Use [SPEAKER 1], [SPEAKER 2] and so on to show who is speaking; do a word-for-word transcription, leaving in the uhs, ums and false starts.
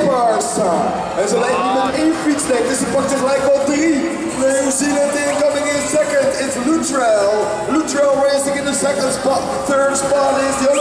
[SPEAKER 1] Papers. En ze lijkt niet met één fiets, dus ze pakt er gelijk wel drie. New Zealand incoming in second, it's Luttrell. Luttrell racing in the second spot. Third spot is the